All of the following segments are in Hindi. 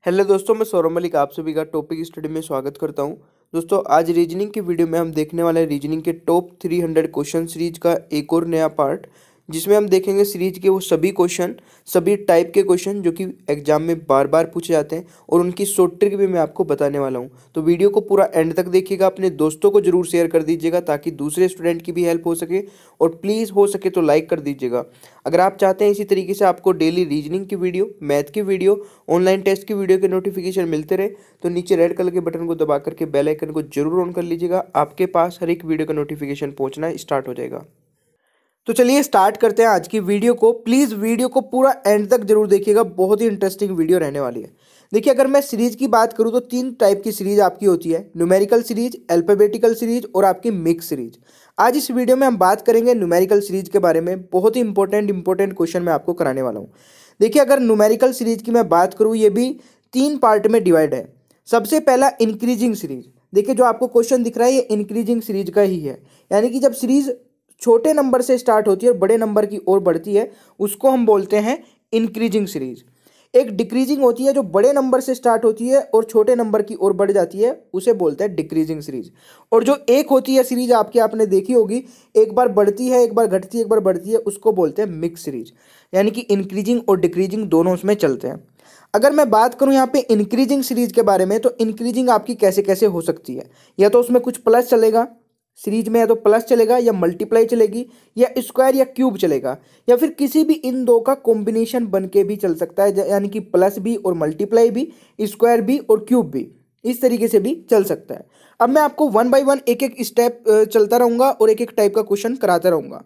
हेलो दोस्तों, मैं सौरभ मलिक आप सभी का टॉपिक स्टडी में स्वागत करता हूं। दोस्तों, आज रीजनिंग के वीडियो में हम देखने वाले हैं रीजनिंग के टॉप 300 क्वेश्चन सीरीज का एक और नया पार्ट, जिसमें हम देखेंगे सीरीज के वो सभी क्वेश्चन, सभी टाइप के क्वेश्चन जो कि एग्जाम में बार बार पूछे जाते हैं और उनकी शॉर्ट ट्रिक भी मैं आपको बताने वाला हूं। तो वीडियो को पूरा एंड तक देखिएगा, अपने दोस्तों को जरूर शेयर कर दीजिएगा ताकि दूसरे स्टूडेंट की भी हेल्प हो सके, और प्लीज़ हो सके तो लाइक कर दीजिएगा। अगर आप चाहते हैं इसी तरीके से आपको डेली रीजनिंग की वीडियो, मैथ की वीडियो, ऑनलाइन टेस्ट की वीडियो के नोटिफिकेशन मिलते रहे, तो नीचे रेड कलर के बटन को दबा करके बेल आइकन को जरूर ऑन कर लीजिएगा। आपके पास हर एक वीडियो का नोटिफिकेशन पहुंचना स्टार्ट हो जाएगा। तो चलिए स्टार्ट करते हैं आज की वीडियो को। प्लीज़ वीडियो को पूरा एंड तक जरूर देखिएगा, बहुत ही इंटरेस्टिंग वीडियो रहने वाली है। देखिए, अगर मैं सीरीज की बात करूं तो 3 टाइप की सीरीज आपकी होती है: न्यूमेरिकल सीरीज, अल्फाबेटिकल सीरीज और आपकी मिक्स सीरीज। आज इस वीडियो में हम बात करेंगे न्यूमेरिकल सीरीज के बारे में। बहुत ही इंपॉर्टेंट क्वेश्चन मैं आपको कराने वाला हूं। देखिए, अगर न्यूमेरिकल सीरीज की मैं बात करूं, ये भी 3 पार्ट में डिवाइड है। सबसे पहला इंक्रीजिंग सीरीज। देखिए, जो आपको क्वेश्चन दिख रहा है ये इंक्रीजिंग सीरीज का ही है, यानी कि जब सीरीज छोटे नंबर से स्टार्ट होती है और बड़े नंबर की ओर बढ़ती है, उसको हम बोलते हैं इंक्रीजिंग सीरीज। एक डिक्रीजिंग होती है जो बड़े नंबर से स्टार्ट होती है और छोटे नंबर की ओर बढ़ जाती है, उसे बोलते हैं डिक्रीजिंग सीरीज। और जो एक होती है सीरीज आपने देखी होगी, एक बार बढ़ती है, एक बार घटती है, एक बार बढ़ती है, उसको बोलते हैं मिक्स सीरीज। यानी कि इंक्रीजिंग और डिक्रीजिंग दोनों उसमें चलते हैं। अगर मैं बात करूं यहाँ पे इंक्रीजिंग सीरीज के बारे में, तो इंक्रीजिंग आपकी कैसे कैसे हो सकती है। या तो उसमें कुछ प्लस चलेगा सीरीज में, या तो प्लस चलेगा, या मल्टीप्लाई चलेगी, या स्क्वायर या क्यूब चलेगा, या फिर किसी भी इन दो का कॉम्बिनेशन बन के भी चल सकता है, यानी कि प्लस भी और मल्टीप्लाई भी, स्क्वायर भी और क्यूब भी, इस तरीके से भी चल सकता है। अब मैं आपको वन बाय वन एक एक स्टेप चलता रहूंगा और एक एक टाइप का क्वेश्चन कराता रहूंगा।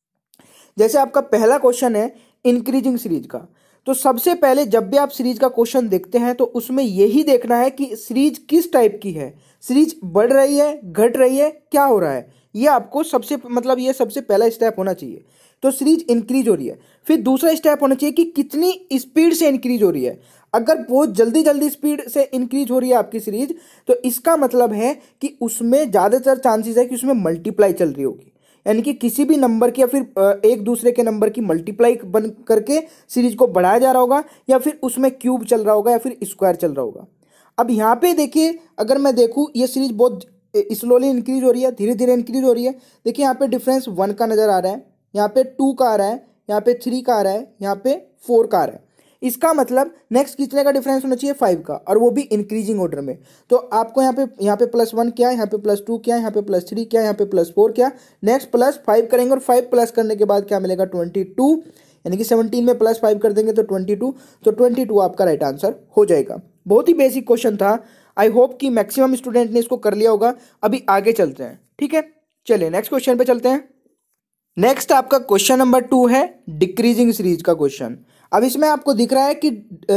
जैसे आपका पहला क्वेश्चन है इंक्रीजिंग सीरीज का, तो सबसे पहले जब भी आप सीरीज का क्वेश्चन देखते हैं तो उसमें यही देखना है कि सीरीज किस टाइप की है। सीरीज बढ़ रही है, घट रही है, क्या हो रहा है, ये आपको ये सबसे पहला स्टेप होना चाहिए। तो सीरीज इंक्रीज हो रही है। फिर दूसरा स्टेप होना चाहिए कि कितनी स्पीड से इंक्रीज हो रही है। अगर बहुत जल्दी जल्दी स्पीड से इंक्रीज हो रही है आपकी सीरीज, तो इसका मतलब है कि उसमें ज़्यादातर चांसेस है कि उसमें मल्टीप्लाई चल रही होगी, यानी कि किसी भी नंबर की या फिर एक दूसरे के नंबर की मल्टीप्लाई बन करके सीरीज को बढ़ाया जा रहा होगा, या फिर उसमें क्यूब चल रहा होगा, या फिर स्क्वायर चल रहा होगा। अब यहाँ पे देखिए, अगर मैं देखूँ ये सीरीज बहुत स्लोली इंक्रीज हो रही है, धीरे धीरे इंक्रीज हो रही है। देखिए, यहाँ पे डिफरेंस 1 का नजर आ रहा है, यहाँ पे 2 का आ रहा है, यहाँ पे 3 का आ रहा है, यहाँ पे 4 का आ रहा है। इसका मतलब नेक्स्ट कितने का डिफरेंस होना चाहिए? 5 का, और वो भी इंक्रीजिंग ऑर्डर में। तो आपको यहाँ पे +1 क्या है, यहाँ पे +2 क्या है, यहाँ पे +3 क्या है, यहाँ पे +4 क्या, नेक्स्ट +5 करेंगे, और 5 प्लस करने के बाद क्या मिलेगा? 22, यानी कि 17 में +5 कर देंगे तो 22। तो 22 आपका राइट आंसर हो जाएगा। बहुत ही बेसिक क्वेश्चन था। आई होप कि मैक्सिमम स्टूडेंट ने इसको कर लिया होगा। अभी आगे चलते हैं, ठीक है। चलिए नेक्स्ट क्वेश्चन पे चलते हैं। नेक्स्ट आपका क्वेश्चन नंबर 2 है डिक्रीजिंग सीरीज का क्वेश्चन। अब इसमें आपको दिख रहा है कि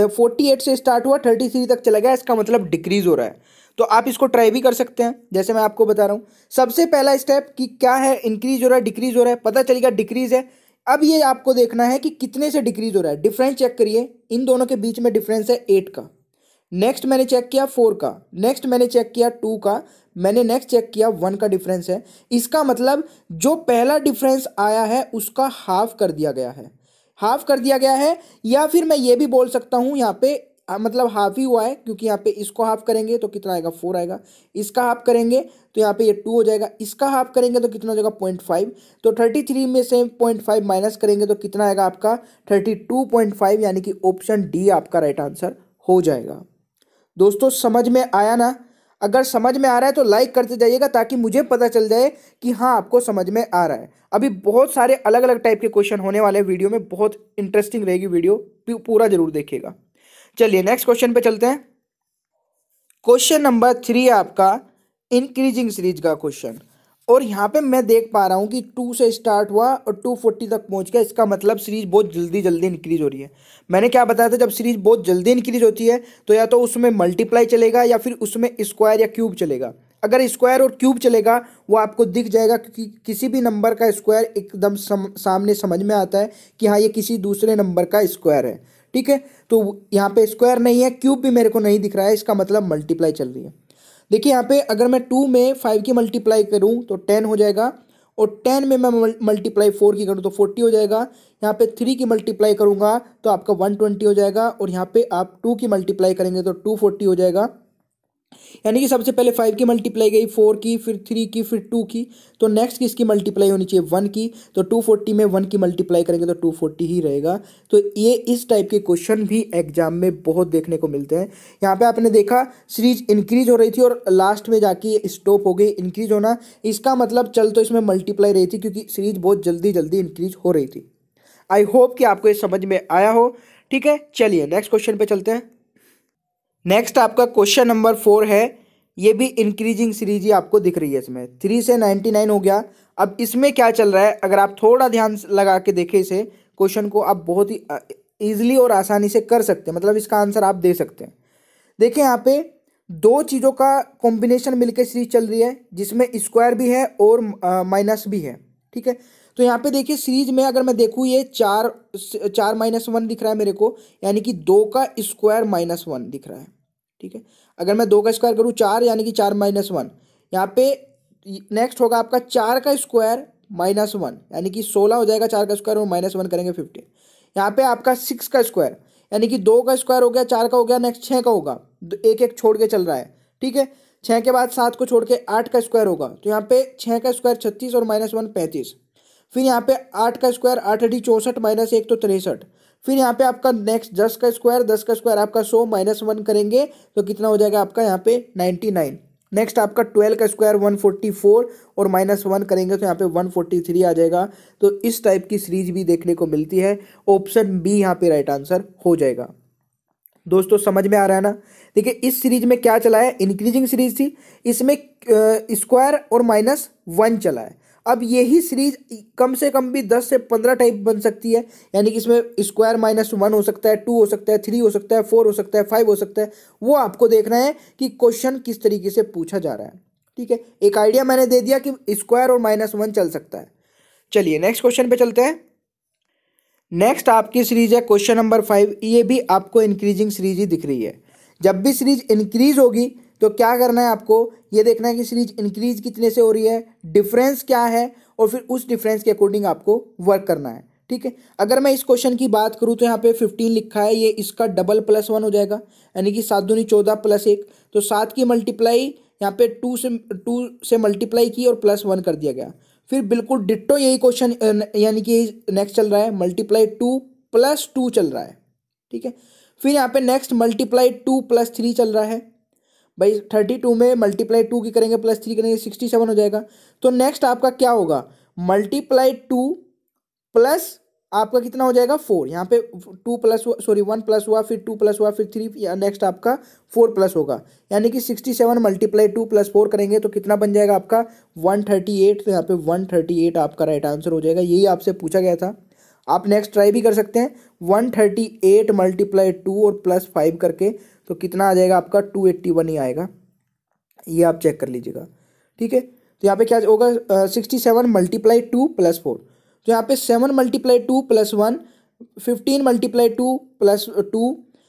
48 से स्टार्ट हुआ, 33 तक चला गया, इसका मतलब डिक्रीज हो रहा है। तो आप इसको ट्राई भी कर सकते हैं, जैसे मैं आपको बता रहा हूं। सबसे पहला स्टेप कि क्या है, इंक्रीज हो रहा है, डिक्रीज हो रहा है, पता चलेगा डिक्रीज है। अब ये आपको देखना है कि कितने से डिक्रीज हो रहा है। डिफरेंस चेक करिए, इन दोनों के बीच में डिफरेंस है 8 का। नेक्स्ट मैंने चेक किया 4 का, नेक्स्ट मैंने चेक किया 2 का, मैंने नेक्स्ट चेक किया 1 का डिफरेंस है। इसका मतलब जो पहला डिफरेंस आया है उसका हाफ कर दिया गया है, हाफ कर दिया गया है। या फिर मैं ये भी बोल सकता हूँ यहाँ पे मतलब हाफ ही हुआ है, क्योंकि यहाँ पे इसको हाफ करेंगे तो कितना आएगा? 4 आएगा। इसका हाफ करेंगे तो यहाँ पे ये 2 हो जाएगा। इसका हाफ करेंगे तो कितना हो जाएगा? 0.5। तो 33 में से 0.5 माइनस करेंगे तो कितना आएगा आपका? 32.5, यानी कि ऑप्शन डी आपका राइट आंसर हो जाएगा। दोस्तों, समझ में आया ना? अगर समझ में आ रहा है तो लाइक करते जाइएगा, ताकि मुझे पता चल जाए कि हाँ आपको समझ में आ रहा है। अभी बहुत सारे अलग अलग टाइप के क्वेश्चन होने वाले हैं वीडियो में, बहुत इंटरेस्टिंग रहेगी वीडियो, पूरा जरूर देखिएगा। चलिए नेक्स्ट क्वेश्चन पे चलते हैं। क्वेश्चन नंबर 3 आपका इंक्रीजिंग सीरीज का क्वेश्चन, और यहाँ पे मैं देख पा रहा हूँ कि 2 से स्टार्ट हुआ और 240 तक पहुँच गया। इसका मतलब सीरीज बहुत जल्दी जल्दी इंक्रीज हो रही है। मैंने क्या बताया था, जब सीरीज बहुत जल्दी इंक्रीज होती है तो या तो उसमें मल्टीप्लाई चलेगा, या फिर उसमें स्क्वायर या क्यूब चलेगा। अगर स्क्वायर और क्यूब चलेगा वो आपको दिख जाएगा, क्योंकि किसी भी नंबर का स्क्वायर एकदम सामने समझ में आता है कि हाँ ये किसी दूसरे नंबर का स्क्वायर है, ठीक है। तो यहाँ पे स्क्वायर नहीं है, क्यूब भी मेरे को नहीं दिख रहा है, इसका मतलब मल्टीप्लाई चल रही है। देखिए यहाँ पे अगर मैं 2 में 5 की मल्टीप्लाई करूँ तो 10 हो जाएगा, और 10 में मैं मल्टीप्लाई 4 की करूँ तो 40 हो जाएगा। यहाँ पे 3 की मल्टीप्लाई करूँगा तो आपका 120 हो जाएगा, और यहाँ पे आप 2 की मल्टीप्लाई करेंगे तो 240 हो जाएगा। यानी कि सबसे पहले 5 की मल्टीप्लाई गई, 4 की, फिर 3 की, फिर 2 की, तो नेक्स्ट किसकी मल्टीप्लाई होनी चाहिए, 1 की। तो 240 में 1 की मल्टीप्लाई करेंगे तो 240 ही रहेगा। तो ये इस टाइप के क्वेश्चन भी एग्जाम में बहुत देखने को मिलते हैं। यहाँ पे आपने देखा सीरीज इंक्रीज हो रही थी और लास्ट में जाके स्टॉप हो गई। इंक्रीज होना इसका मतलब चल तो इसमें मल्टीप्लाई रही थी, क्योंकि सीरीज बहुत जल्दी जल्दी इंक्रीज हो रही थी। आई होप कि आपको ये समझ में आया हो। ठीक है, चलिए नेक्स्ट क्वेश्चन पे चलते हैं। नेक्स्ट आपका क्वेश्चन नंबर 4 है। ये भी इंक्रीजिंग सीरीज ही आपको दिख रही है। इसमें 3 से 99 हो गया। अब इसमें क्या चल रहा है, अगर आप थोड़ा ध्यान लगा के देखें इसे क्वेश्चन को, आप बहुत ही ईजिली और आसानी से कर सकते हैं, मतलब इसका आंसर आप दे सकते हैं। देखिए यहाँ पे दो चीज़ों का कॉम्बिनेशन मिलकर सीरीज चल रही है, जिसमें स्क्वायर भी है और माइनस भी है। ठीक है, तो यहाँ पे देखिए सीरीज में अगर मैं देखूँ ये 4 -1 दिख रहा है मेरे को, यानी कि 2 का स्क्वायर -1 दिख रहा है। ठीक है, अगर मैं 2 का स्क्वायर करूँ 4, यानी कि 4 -1। यहाँ पे नेक्स्ट होगा आपका 4 का स्क्वायर -1, यानी कि 16 हो जाएगा। 4 का स्क्वायर और -1 करेंगे 15। यहाँ पे आपका 6 का स्क्वायर, यानी कि 2 का स्क्वायर हो गया, 4 का हो गया, नेक्स्ट 6 का होगा, एक एक छोड़ के चल रहा है। ठीक है, 6 के बाद 7 को छोड़ के 8 का स्क्वायर होगा, तो यहाँ पे 6 का स्क्वायर 36 और -1 35। फिर यहाँ पे 8 का स्क्वायर 8 8 64 -1 तो 63। फिर यहाँ पे आपका नेक्स्ट 10 का स्क्वायर आपका 100 -1 करेंगे तो कितना हो जाएगा आपका यहाँ पे 99। नेक्स्ट आपका 12 का स्क्वायर 144 और -1 करेंगे तो यहाँ पे 143 आ जाएगा। तो इस टाइप की सीरीज भी देखने को मिलती है। ऑप्शन बी यहाँ पे राइट आंसर हो जाएगा। दोस्तों समझ में आ रहा है ना। देखिए इस सीरीज में क्या चला है, इंक्रीजिंग सीरीज थी, इसमें स्क्वायर और -1 चला है। अब यही सीरीज कम से कम भी 10 से 15 टाइप बन सकती है, यानी कि इसमें स्क्वायर -1 हो सकता है, 2 हो सकता है, 3 हो सकता है, 4 हो सकता है, 5 हो सकता है। वो आपको देखना है कि क्वेश्चन किस तरीके से पूछा जा रहा है। ठीक है, एक आइडिया मैंने दे दिया कि स्क्वायर और -1 चल सकता है। चलिए नेक्स्ट क्वेश्चन पे चलते हैं। नेक्स्ट आपकी सीरीज है क्वेश्चन नंबर 5। ये भी आपको इंक्रीजिंग सीरीज ही दिख रही है। जब भी सीरीज इंक्रीज होगी तो क्या करना है आपको, ये देखना है कि सीरीज इंक्रीज कितने से हो रही है, डिफरेंस क्या है, और फिर उस डिफरेंस के अकॉर्डिंग आपको वर्क करना है। ठीक है, अगर मैं इस क्वेश्चन की बात करूं तो यहाँ पे 15 लिखा है, ये इसका डबल +1 हो जाएगा, यानी कि 7 दूनी 14 +1। तो 7 की मल्टीप्लाई यहाँ पे 2 से मल्टीप्लाई की और +1 कर दिया गया। फिर बिल्कुल डिट्टो यही क्वेश्चन, यानी कि नेक्स्ट चल रहा है मल्टीप्लाई 2 + 2 चल रहा है। ठीक है, फिर यहाँ पे नेक्स्ट मल्टीप्लाई 2 + 3 चल रहा है। भाई 32 में मल्टीप्लाई 2 की करेंगे +3 करेंगे 67 हो जाएगा। तो नेक्स्ट आपका क्या होगा, मल्टीप्लाई 2 प्लस आपका कितना हो जाएगा 4। यहाँ पे 1 प्लस हुआ, फिर 2 प्लस हुआ, फिर 3, नेक्स्ट आपका 4 प्लस होगा, यानी कि 67 मल्टीप्लाई 2 + 4 करेंगे तो कितना बन जाएगा आपका 138। तो यहाँ पे 138 आपका राइट आंसर हो जाएगा। यही आपसे पूछा गया था, आप नेक्स्ट ट्राई भी कर सकते हैं। 138 मल्टीप्लाई 2 और +5 करके तो कितना आ जाएगा आपका 281 ही आएगा। ये आप चेक कर लीजिएगा। ठीक है, तो यहाँ पे क्या होगा 67 मल्टीप्लाई 2 + 4। तो यहाँ पे 7 मल्टीप्लाई 2 + 1, 15 मल्टीप्लाई 2 + 2,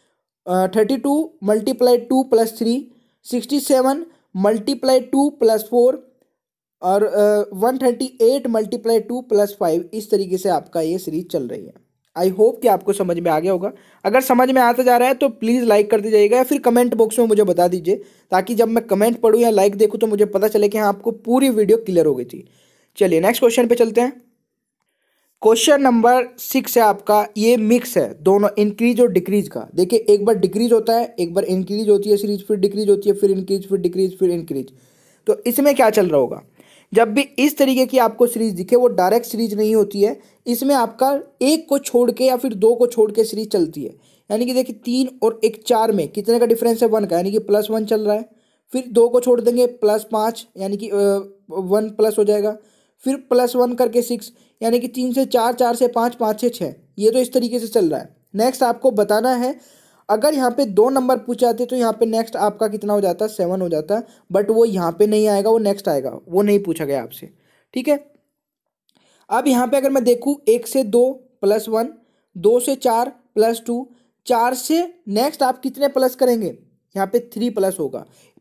32 मल्टीप्लाई 2 + 3, 67 मल्टीप्लाई 2 + 4 और 138 मल्टीप्लाई 2 + 5। इस तरीके से आपका ये सीरीज चल रही है। आई होप कि आपको समझ में आ गया होगा। अगर समझ में आता जा रहा है तो प्लीज़ लाइक कर दीजिएगा, या फिर कमेंट बॉक्स में मुझे बता दीजिए, ताकि जब मैं कमेंट पढ़ूँ या लाइक देखूँ तो मुझे पता चले कि हाँ आपको पूरी वीडियो क्लियर हो गई थी। चलिए नेक्स्ट क्वेश्चन पे चलते हैं। क्वेश्चन नंबर 6 है आपका, ये मिक्स है दोनों इंक्रीज और डिक्रीज का। देखिए एक बार डिक्रीज होता है, एक बार इंक्रीज होती है सीरीज, फिर डिक्रीज होती है, फिर इंक्रीज, फिर डिक्रीज, फिर इंक्रीज। तो इसमें क्या चल रहा होगा, जब भी इस तरीके की आपको सीरीज दिखे वो डायरेक्ट सीरीज नहीं होती है, इसमें आपका एक को छोड़ के या फिर 2 को छोड़ के सीरीज चलती है। यानी कि देखिए 3 और 1 4 में कितने का डिफरेंस है 1 का, यानी कि +1 चल रहा है। फिर 2 को छोड़ देंगे +5, यानी कि 1 प्लस हो जाएगा। फिर +1 करके 6, यानी कि 3 से 4, 4 से 5, 5 से 6। ये तो इस तरीके से चल रहा है। नेक्स्ट आपको बताना है, अगर यहाँ पे 2 नंबर पूछे जाते तो यहाँ पे नेक्स्ट आपका कितना हो जाता, 7 हो जाता, बट वो यहाँ पे नहीं आएगा, वो नेक्स्ट आएगा, वो नहीं पूछा गया आपसे। ठीक है, अब यहाँ पे अगर मैं देखूँ 1 से 2 +1, 2 से 4 +2, 4 से नेक्स्ट आप कितने प्लस करेंगे, यहाँ पे 3 प्लस होगा।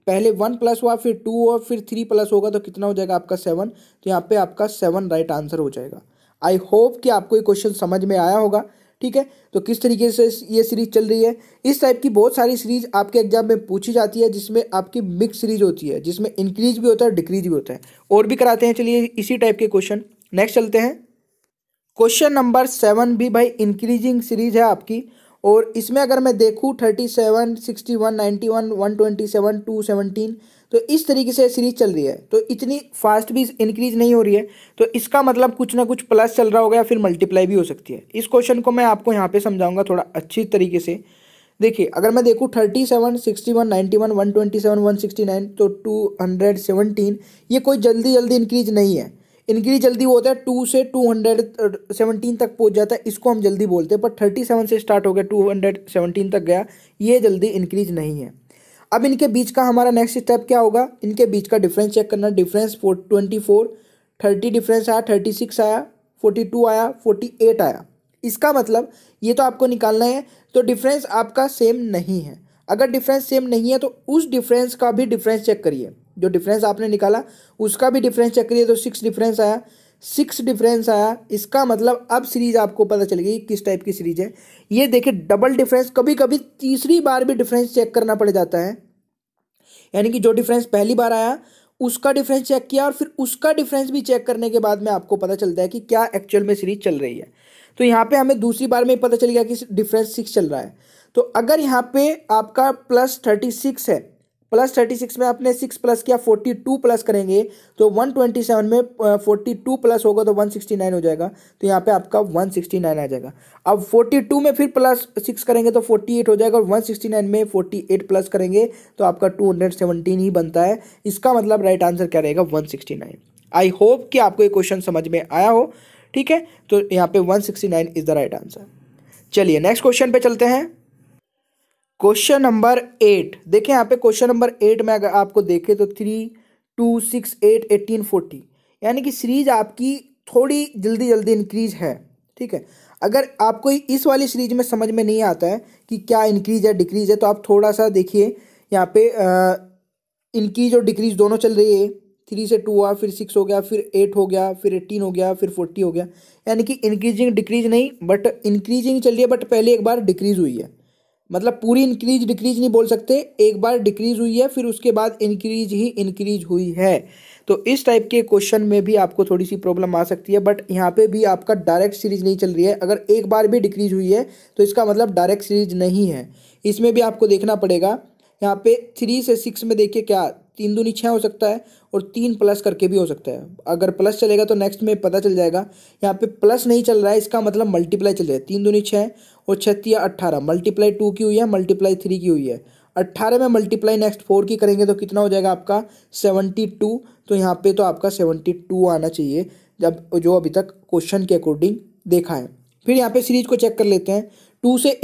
पहले 1 प्लस हुआ, फिर 2 हुआ, फिर 3 प्लस होगा तो कितना हो जाएगा आपका 7। तो यहाँ पे आपका 7 राइट आंसर हो जाएगा। आई होप कि आपको ये क्वेश्चन समझ में आया होगा। ठीक है, तो किस तरीके से ये सीरीज चल रही है, इस टाइप की बहुत सारी सीरीज आपके एग्जाम में पूछी जाती है, जिसमें आपकी मिक्स सीरीज होती है, जिसमें इंक्रीज भी होता है डिक्रीज भी होता है, और भी कराते हैं। चलिए इसी टाइप के क्वेश्चन नेक्स्ट चलते हैं। क्वेश्चन नंबर 7 भी भाई इंक्रीजिंग सीरीज है आपकी, और इसमें अगर मैं देखूँ 37, 61, 91, 127, 217, तो इस तरीके से सीरीज चल रही है। तो इतनी फास्ट भी इंक्रीज नहीं हो रही है, तो इसका मतलब कुछ ना कुछ प्लस चल रहा होगा या फिर मल्टीप्लाई भी हो सकती है। इस क्वेश्चन को मैं आपको यहाँ पे समझाऊंगा थोड़ा अच्छी तरीके से। देखिए अगर मैं देखूँ 37, 61, 91, 127, 169, तो 217, ये कोई जल्दी जल्दी इंक्रीज नहीं है। इंक्रीज जल्दी होता है 2 से 217 तक पहुंच जाता है, इसको हम जल्दी बोलते हैं। पर 37 से स्टार्ट हो गया 217 तक गया, ये जल्दी इंक्रीज नहीं है। अब इनके बीच का हमारा नेक्स्ट स्टेप क्या होगा, इनके बीच का डिफरेंस चेक करना। डिफरेंस 24, 30 डिफरेंस आया, 36 आया, 42 आया, 48 आया। इसका मतलब ये तो आपको निकालना है, तो डिफरेंस आपका सेम नहीं है। अगर डिफरेंस सेम नहीं है तो उस डिफरेंस का भी डिफरेंस चेक करिए, जो डिफरेंस आपने निकाला उसका भी डिफरेंस चेक करिए। तो 6 डिफरेंस आया, 6 डिफरेंस आया, इसका मतलब अब सीरीज आपको पता चल गई किस टाइप की सीरीज है। ये देखिए डबल डिफरेंस, कभी कभी तीसरी बार भी डिफरेंस चेक करना पड़ जाता है, यानी कि जो डिफरेंस पहली बार आया उसका डिफरेंस चेक किया और फिर उसका डिफरेंस भी चेक करने के बाद में आपको पता चलता है कि क्या एक्चुअल में सीरीज चल रही है। तो यहाँ पे हमें दूसरी बार में पता चल गया कि डिफरेंस 6 चल रहा है। तो अगर यहाँ पे आपका +36 है, +36 में आपने 6 प्लस किया, 42 प्लस करेंगे तो 127 में 42 प्लस होगा तो 169 हो जाएगा। तो यहाँ पे आपका 169 आ जाएगा। अब 42 में फिर +6 करेंगे तो 48 हो जाएगा, और 169 में 48 प्लस करेंगे तो आपका 217 ही बनता है। इसका मतलब राइट आंसर क्या रहेगा, 169। आई होप कि आपको ये क्वेश्चन समझ में आया हो। ठीक है, तो यहाँ पे 169 इज द राइट आंसर। चलिए नेक्स्ट क्वेश्चन पे चलते हैं। क्वेश्चन नंबर 8 देखें, यहाँ पे क्वेश्चन नंबर 8 में अगर आपको देखें तो 3, 2, 6, 8, 18, 40, यानी कि सीरीज आपकी थोड़ी जल्दी जल्दी इंक्रीज है। ठीक है, अगर आपको इस वाली सीरीज में समझ में नहीं आता है कि क्या इंक्रीज है डिक्रीज है, तो आप थोड़ा सा देखिए यहाँ पे इंक्रीज और डिक्रीज दोनों चल रही है। 3 से 2 हुआ, फिर 6 हो गया, फिर 8 हो गया, फिर 18 हो गया, फिर 40 हो गया, यानी कि इंक्रीजिंग डिक्रीज नहीं बट इंक्रीजिंग चल रही है, बट पहले एक बार डिक्रीज हुई है। मतलब पूरी इंक्रीज डिक्रीज नहीं बोल सकते, एक बार डिक्रीज हुई है फिर उसके बाद इंक्रीज ही इंक्रीज हुई है। तो इस टाइप के क्वेश्चन में भी आपको थोड़ी सी प्रॉब्लम आ सकती है, बट यहाँ पे भी आपका डायरेक्ट सीरीज नहीं चल रही है। अगर एक बार भी डिक्रीज हुई है तो इसका मतलब डायरेक्ट सीरीज नहीं है। इसमें भी आपको देखना पड़ेगा। यहाँ पे 3 से 6 में देखिए क्या 3 दूनी 6 हो सकता है, और 3 प्लस करके भी हो सकता है। अगर प्लस चलेगा तो नेक्स्ट में पता चल जाएगा। यहाँ पे प्लस नहीं चल रहा है, इसका मतलब मल्टीप्लाई चल रहा है। 3 दूनी 6 और 6 18, मल्टीप्लाई 2 की हुई है, मल्टीप्लाई 3 की हुई है। 18 में मल्टीप्लाई नेक्स्ट 4 की करेंगे तो कितना हो जाएगा आपका 72। तो यहाँ पे तो आपका 72 आना चाहिए, जब जो अभी तक क्वेश्चन के अकॉर्डिंग देखा है। फिर यहाँ पे सीरीज को चेक कर लेते हैं। 2 से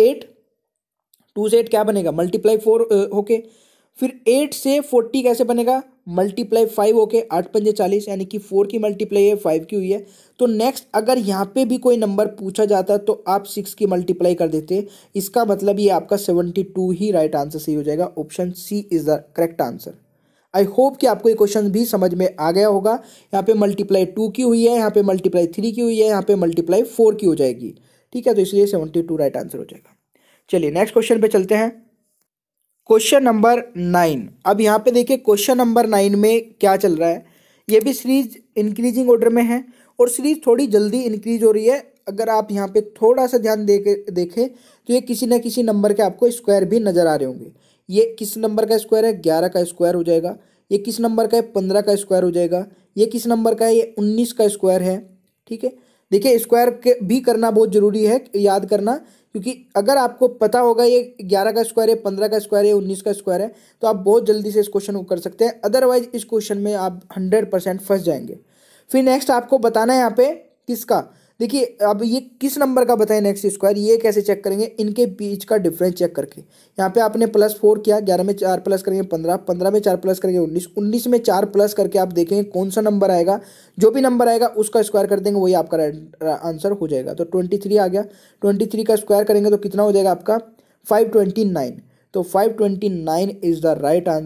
8 क्या बनेगा, मल्टीप्लाई 4 होके, फिर 8 से 40 कैसे बनेगा, मल्टीप्लाई 5 होके, 8 पंजे 40, यानी कि 4 की मल्टीप्लाई है 5 की हुई है। तो नेक्स्ट अगर यहाँ पे भी कोई नंबर पूछा जाता तो आप 6 की मल्टीप्लाई कर देते। इसका मतलब ये आपका 72 ही राइट आंसर सही हो जाएगा। Option C is the correct answer. I hope कि आपको ये क्वेश्चन भी समझ में आ गया होगा। यहाँ पे मल्टीप्लाई 2 की हुई है, यहाँ पे मल्टीप्लाई 3 की हुई है, यहाँ पे मल्टीप्लाई 4 की हो जाएगी। ठीक है, तो इसलिए 72 राइट आंसर हो जाएगा। चलिए नेक्स्ट क्वेश्चन पे चलते हैं। Question number 9। अब यहाँ पे देखिए क्वेश्चन नंबर 9 में क्या चल रहा है। ये भी सीरीज इंक्रीजिंग ऑर्डर में है और सीरीज थोड़ी जल्दी इंक्रीज हो रही है। अगर आप यहाँ पे थोड़ा सा ध्यान देखें तो ये किसी न किसी नंबर के आपको स्क्वायर भी नजर आ रहे होंगे। ये किस नंबर का स्क्वायर है, 11 का स्क्वायर हो जाएगा। ये किस नंबर का है, 15 का स्क्वायर हो जाएगा। ये किस नंबर का है, ये 19 का स्क्वायर है। ठीक है, देखिए स्क्वायर भी करना बहुत जरूरी है, याद करना, क्योंकि अगर आपको पता होगा ये 11 का स्क्वायर है, 15 का स्क्वायर है, 19 का स्क्वायर है, तो आप बहुत जल्दी से इस क्वेश्चन को कर सकते हैं। अदरवाइज इस क्वेश्चन में आप 100% फंस जाएंगे। फिर नेक्स्ट आपको बताना है यहाँ पे किसका, देखिए अब ये किस नंबर का बताएं नेक्स्ट स्क्वायर, ये कैसे चेक करेंगे, इनके बीच का डिफरेंस चेक करके। यहाँ पे आपने +4 किया, 11 में 4 प्लस करेंगे 15, 15 में 4 प्लस करेंगे 19, 19 में 4 प्लस करके आप देखेंगे कौन सा नंबर आएगा। जो भी नंबर आएगा उसका स्क्वायर कर देंगे, वही आपका राइट आंसर हो जाएगा। तो 23 आ गया, 23 का स्क्वायर करेंगे तो कितना हो जाएगा आपका 529। तो 529 इज द राइट आंसर।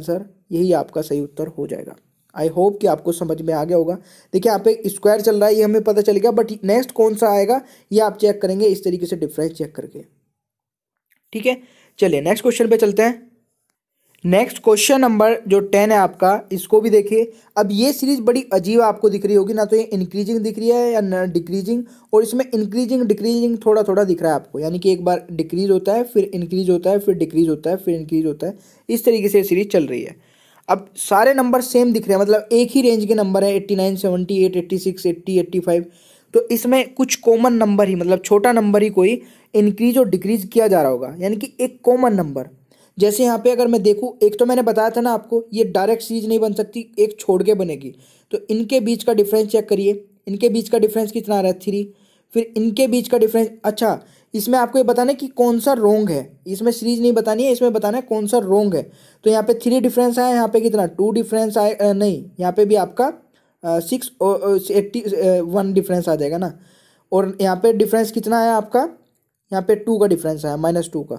यही आपका सही उत्तर हो जाएगा। आई होप कि आपको समझ में आ गया होगा। देखिए यहाँ पे स्क्वायर चल रहा है, ये हमें पता चल गया, बट नेक्स्ट कौन सा आएगा ये आप चेक करेंगे इस तरीके से डिफरेंस चेक करके। ठीक है, चलिए नेक्स्ट क्वेश्चन पे चलते हैं। नेक्स्ट क्वेश्चन नंबर जो 10 है आपका, इसको भी देखिए। अब ये सीरीज बड़ी अजीब आपको दिख रही होगी ना, तो ये इंक्रीजिंग दिख रही है या डिक्रीजिंग, और इसमें इंक्रीजिंग डिक्रीजिंग थोड़ा थोड़ा दिख रहा है आपको, यानी कि एक बार डिक्रीज होता है, फिर इंक्रीज होता है, फिर डिक्रीज होता है, फिर इंक्रीज होता है। इस तरीके से सीरीज चल रही है। अब सारे नंबर सेम दिख रहे हैं, मतलब एक ही रेंज के नंबर है, 89, 78, 86, 80, 85। तो इसमें कुछ कॉमन नंबर ही, मतलब छोटा नंबर ही कोई इंक्रीज और डिक्रीज किया जा रहा होगा, यानी कि एक कॉमन नंबर। जैसे यहाँ पे अगर मैं देखूँ, एक तो मैंने बताया था ना आपको, ये डायरेक्ट सीरीज नहीं बन सकती, एक छोड़ के बनेगी। तो इनके बीच का डिफरेंस चेक करिए, इनके बीच का डिफरेंस कितना आ रहा है 3। फिर इनके बीच का डिफरेंस, अच्छा इसमें आपको ये बताना है कि कौन सा रोंग है, इसमें सीरीज नहीं बतानी है, इसमें बताना है कौन सा रोंग है। तो यहाँ पे 3 डिफरेंस आया, यहाँ पे कितना 2 डिफरेंस आए, नहीं यहाँ पे भी आपका 6 81 डिफरेंस आ जाएगा ना। और यहाँ पे डिफरेंस कितना आया आपका, यहाँ पे 2 का डिफरेंस आया, -2 का।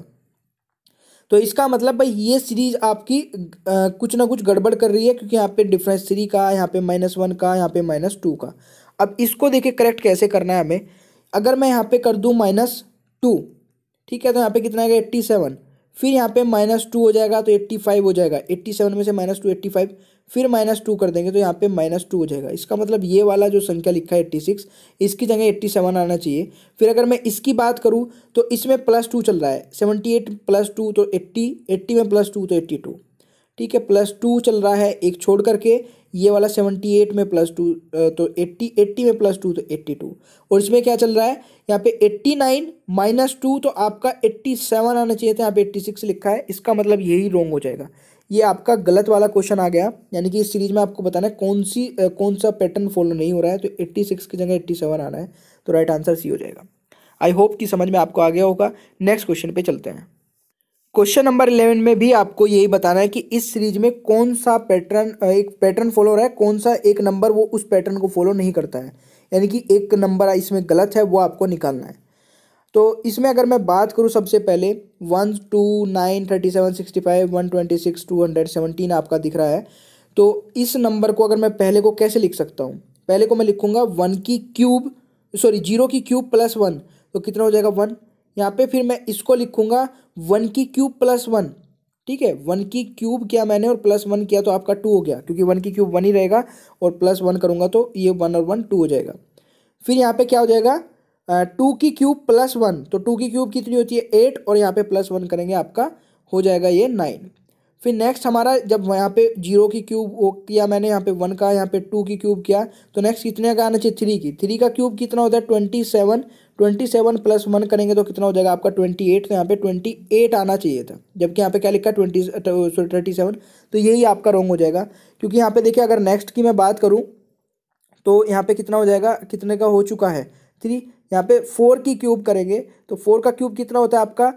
तो इसका मतलब भाई ये सीरीज आपकी कुछ ना कुछ गड़बड़ कर रही है, क्योंकि यहाँ पे डिफरेंस 3 का, यहाँ पे -1 का, यहाँ पे -2 का। अब इसको देखिए करेक्ट कैसे करना है हमें। अगर मैं यहाँ पे कर दूँ -2, ठीक है, तो यहाँ पे कितना आएगा 87। फिर यहाँ पे -2 हो जाएगा तो 85 हो जाएगा, 87 में से -2 85, फिर -2 कर देंगे तो यहाँ पे -2 हो जाएगा। इसका मतलब ये वाला जो संख्या लिखा है 86, इसकी जगह 87 आना चाहिए। फिर अगर मैं इसकी बात करूँ तो इसमें +2 चल रहा है, 78 + 2 तो 80, 80 में +2 तो 82। ठीक है, +2 चल रहा है एक छोड़ करके, ये वाला 78 में +2 तो 80, 80 में +2 तो 82। और इसमें क्या चल रहा है, यहाँ पे 89 -2 तो आपका 87 आना चाहिए था, यहाँ पे 86 लिखा है। इसका मतलब यही रॉन्ग हो जाएगा, ये आपका गलत वाला क्वेश्चन आ गया। यानी कि इस सीरीज में आपको बताना है कौन सा पैटर्न फॉलो नहीं हो रहा है। तो 86 की जगह 87 आना है, तो राइट आंसर सी हो जाएगा। आई होप कि समझ में आपको आ गया होगा। नेक्स्ट क्वेश्चन पे चलते हैं। क्वेश्चन नंबर 11 में भी आपको यही बताना है कि इस सीरीज में कौन सा पैटर्न, एक पैटर्न फॉलो हो रहा है, कौन सा एक नंबर वो उस पैटर्न को फॉलो नहीं करता है, यानी कि एक नंबर इसमें गलत है, वो आपको निकालना है। तो इसमें अगर मैं बात करूँ, सबसे पहले 1 2 9 37 65 126 217 आपका दिख रहा है। तो इस नंबर को अगर मैं पहले को कैसे लिख सकता हूँ, पहले को मैं लिखूंगा 1 की क्यूब, सॉरी 0 की क्यूब +1, तो कितना हो जाएगा 1। यहाँ पे फिर मैं इसको लिखूंगा 1 की क्यूब +1। ठीक है, 1 की क्यूब किया मैंने और +1 किया तो आपका 2 हो गया, क्योंकि 1 की क्यूब 1 ही रहेगा, और +1 करूंगा तो ये 1 और 1 2 हो जाएगा। फिर यहाँ पे क्या हो जाएगा, 2 की क्यूब +1, तो 2 की क्यूब कितनी होती है 8, और यहाँ पे +1 करेंगे आपका हो जाएगा ये 9। फिर नेक्स्ट हमारा, जब यहाँ पे 0 की क्यूब वो किया मैंने, यहाँ पे 1 का, यहाँ पे 2 की क्यूब किया, तो नेक्स्ट कितने का आना चाहिए 3 की। 3 का क्यूब कितना होता है 27, 27 +1 करेंगे तो कितना हो जाएगा आपका 28। तो यहाँ पे 28 आना चाहिए था, जबकि यहाँ पे क्या लिखा 37। तो यही आपका रॉन्ग हो जाएगा, क्योंकि यहाँ पे देखिए अगर नेक्स्ट की मैं बात करूँ तो यहाँ पे कितना हो जाएगा, कितने का हो चुका है 3। यहाँ पे 4 की क्यूब करेंगे तो 4 का क्यूब कितना होता है आपका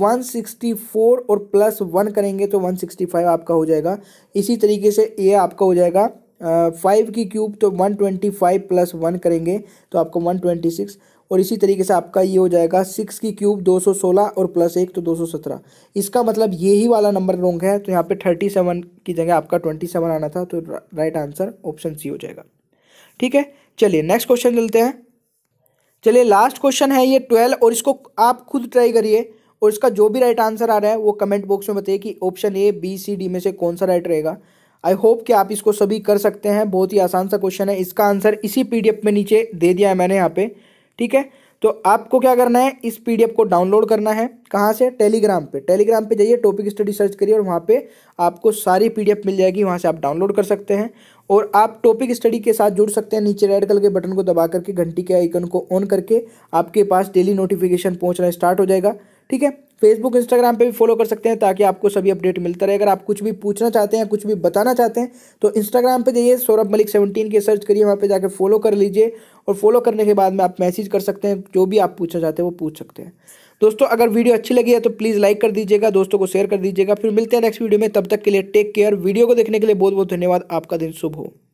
164, और +1 करेंगे तो 165 आपका हो जाएगा। इसी तरीके से ये आपका हो जाएगा 5 की क्यूब, तो 125 +1 करेंगे तो आपका 126, और इसी तरीके से आपका ये हो जाएगा 6 की क्यूब 216, और +1 तो 217। इसका मतलब यही वाला नंबर रॉन्ग है, तो यहाँ पे 37 की जगह आपका 27 आना था, तो राइट आंसर ऑप्शन सी हो जाएगा। ठीक है, चलिए नेक्स्ट क्वेश्चन चलते हैं। चलिए लास्ट क्वेश्चन है ये 12, और इसको आप खुद ट्राई करिए, और इसका जो भी राइट आंसर आ रहा है वो कमेंट बॉक्स में बताइए कि option A B C D में से कौन सा राइट रहेगा। आई होप कि आप इसको सभी कर सकते हैं, बहुत ही आसान सा क्वेश्चन है। इसका आंसर इसी PDF में नीचे दे दिया है मैंने यहाँ पे। ठीक है, तो आपको क्या करना है, इस PDF को डाउनलोड करना है। कहाँ से, टेलीग्राम पे। टेलीग्राम पे जाइए, टॉपिक स्टडी सर्च करिए, और वहाँ पे आपको सारी PDF मिल जाएगी, वहाँ से आप डाउनलोड कर सकते हैं। और आप टॉपिक स्टडी के साथ जुड़ सकते हैं। नीचे रेड कलर के बटन को दबा करके घंटी के आइकन को ऑन करके आपके पास डेली नोटिफिकेशन पहुँचना स्टार्ट हो जाएगा। ठीक है, फेसबुक इंस्टाग्राम पे भी फॉलो कर सकते हैं, ताकि आपको सभी अपडेट मिलता रहे। अगर आप कुछ भी पूछना चाहते हैं, कुछ भी बताना चाहते हैं, तो इंस्टाग्राम पे जाइए, सौरभ मलिक 17 के सर्च करिए, वहाँ पे जाकर फॉलो कर लीजिए, और फॉलो करने के बाद में आप मैसेज कर सकते हैं, जो भी आप पूछना चाहते हैं वो पूछ सकते हैं। दोस्तों अगर वीडियो अच्छी लगी है तो प्लीज़ लाइक कर दीजिएगा, दोस्तों को शेयर कर दीजिएगा। फिर मिलते हैं नेक्स्ट वीडियो में, तब तक के लिए टेक केयर। वीडियो को देखने के लिए बहुत बहुत धन्यवाद। आपका दिन शुभ हो।